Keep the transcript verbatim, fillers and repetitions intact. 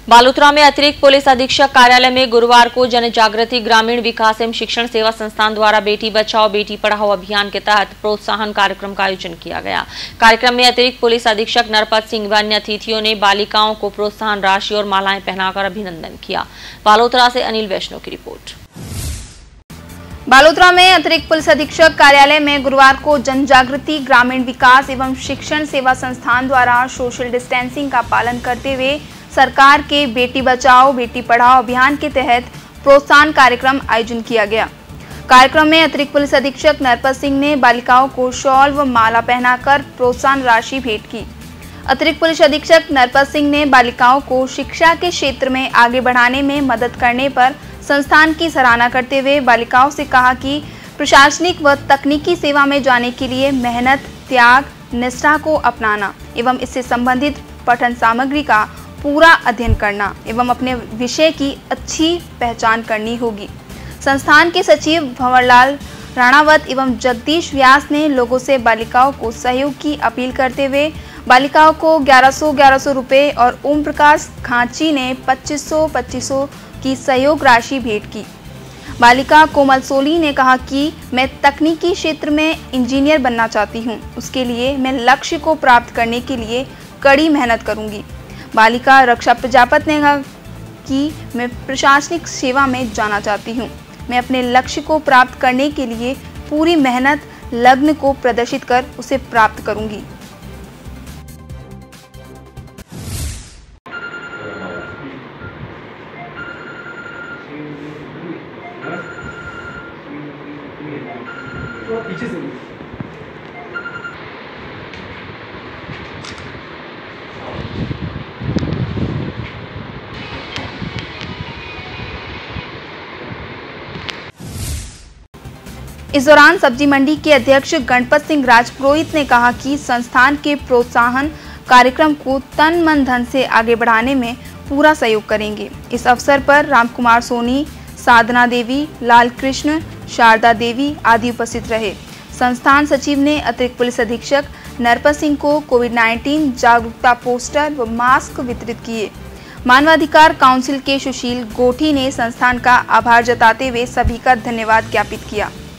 बालोतरा में अतिरिक्त पुलिस अधीक्षक कार्यालय में गुरुवार को जन जागृति ग्रामीण विकास एवं शिक्षण सेवा संस्थान द्वारा बेटी बचाओ बेटी पढ़ाओ अभियान के तहत प्रोत्साहन कार्यक्रम का आयोजन किया गया। कार्यक्रम में अतिरिक्त पुलिस अधीक्षक नरपत सिंह व अन्य अतिथियों ने बालिकाओं को प्रोत्साहन राशि और मालाएं पहनाकर अभिनंदन किया। बालोतरा से अनिल वैष्णव की रिपोर्ट। बालोतरा में अतिरिक्त पुलिस अधीक्षक कार्यालय में गुरुवार को जन जागृति ग्रामीण विकास एवं शिक्षण सेवा संस्थान द्वारा सोशल डिस्टेंसिंग का पालन करते हुए सरकार के बेटी बचाओ बेटी पढ़ाओ अभियान के तहत प्रोत्साहन कार्यक्रम आयोजन किया गया। कार्यक्रम में अतिरिक्त पुलिस अधीक्षक नरपत सिंह ने बालिकाओं को शॉल व माला पहनाकर प्रोत्साहन राशि भेंट की। अतिरिक्त पुलिस अधीक्षक नरपत सिंह ने बालिकाओं को शिक्षा के क्षेत्र में आगे बढ़ाने में मदद करने पर संस्थान की सराहना करते हुए बालिकाओं से कहा कि प्रशासनिक व तकनीकी सेवा में जाने के लिए मेहनत, त्याग, निष्ठा को अपनाना एवं इससे संबंधित पठन सामग्री का पूरा अध्ययन करना एवं अपने विषय की अच्छी पहचान करनी होगी। संस्थान के सचिव भंवरलाल राणावत एवं जगदीश व्यास ने लोगों से बालिकाओं को सहयोग की अपील करते हुए बालिकाओं को ग्यारह सौ ग्यारह सौ रुपये और ओम प्रकाश खांची ने पच्चीस सौ पच्चीस सौ की सहयोग राशि भेंट की। बालिका कोमल सोली ने कहा कि मैं तकनीकी क्षेत्र में इंजीनियर बनना चाहती हूं, उसके लिए मैं लक्ष्य को प्राप्त करने के लिए कड़ी मेहनत करूंगी। बालिका रक्षा प्रजापत ने कहा कि मैं प्रशासनिक सेवा में जाना चाहती हूं, मैं अपने लक्ष्य को प्राप्त करने के लिए पूरी मेहनत लग्न को प्रदर्शित कर उसे प्राप्त करूंगी। पीछे से इस दौरान सब्जी मंडी के अध्यक्ष गणपत सिंह राजपुरोहित ने कहा कि संस्थान के प्रोत्साहन कार्यक्रम को तन मन धन से आगे बढ़ाने में पूरा सहयोग करेंगे। इस अवसर पर रामकुमार सोनी, साधना देवी, लाल कृष्ण, शारदा देवी आदि उपस्थित रहे। संस्थान सचिव ने अतिरिक्त पुलिस अधीक्षक नरपत सिंह को कोविड नाइन्टीन जागरूकता पोस्टर व मास्क वितरित किए। मानवाधिकार काउंसिल के सुशील गोठी ने संस्थान का आभार जताते हुए सभी का धन्यवाद ज्ञापित किया।